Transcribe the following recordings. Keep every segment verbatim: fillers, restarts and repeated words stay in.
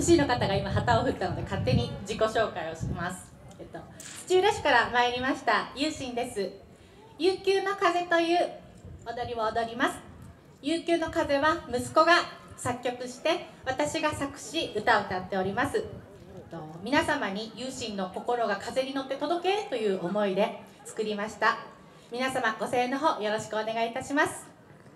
シー の方が今旗を振ったので勝手に自己紹介をします。えっと、土浦市から参りましたゆうしんです。悠久の風という踊りを踊ります。悠久の風は息子が作曲して私が作詞歌を歌っております。えっと、皆様にゆうしんの心が風に乗って届けという思いで作りました。皆様ご声援の方よろしくお願いいたします。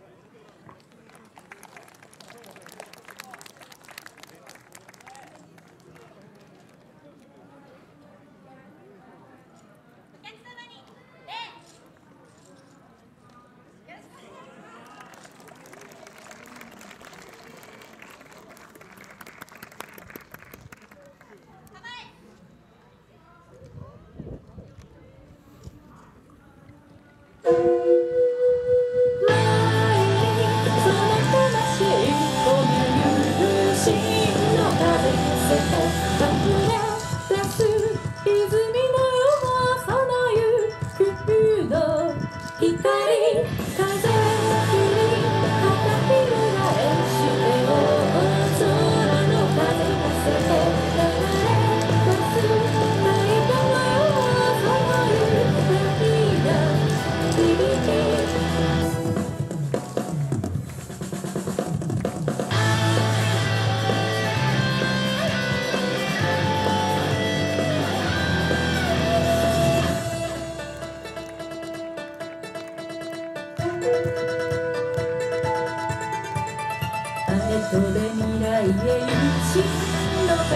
飛べ未来へ一心の風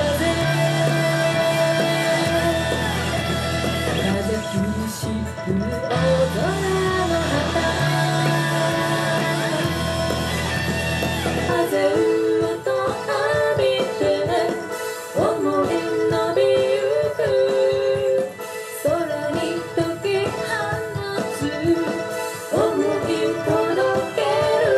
風苦しく大空の旗風をと浴びて思い伸びゆく空に解き放つ思い届け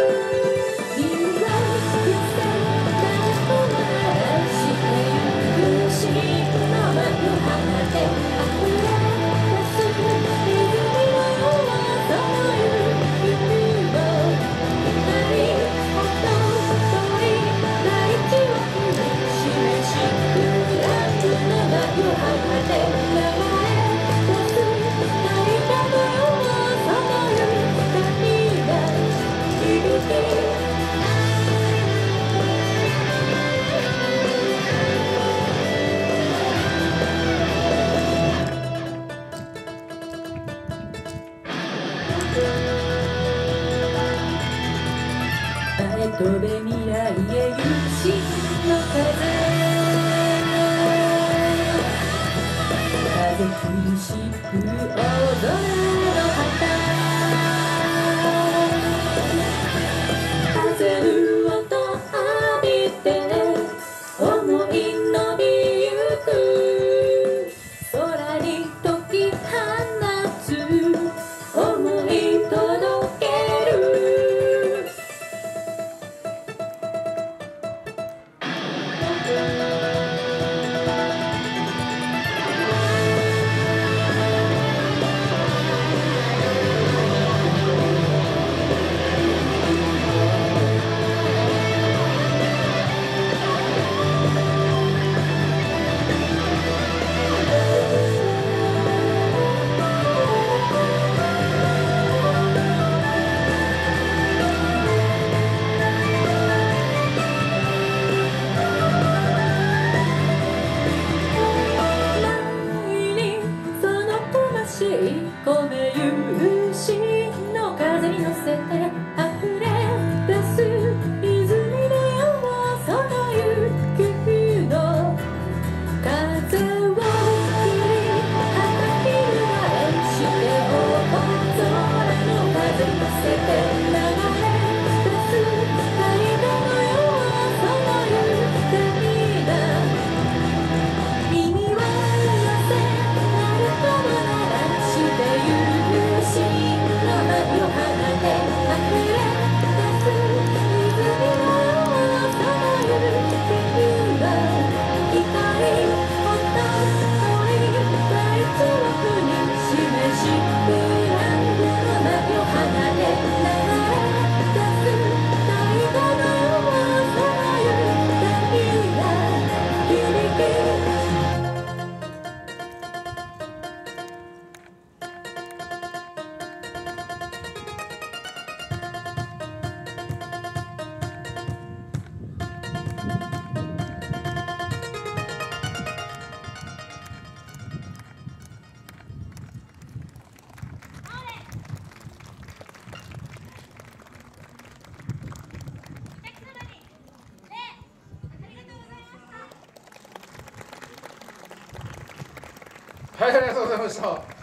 飛べ未来へ一心の風風苦しく大空の旗風をと浴びて思い伸びゆく空に解き放つ思い届けるはい、ありがとうございました。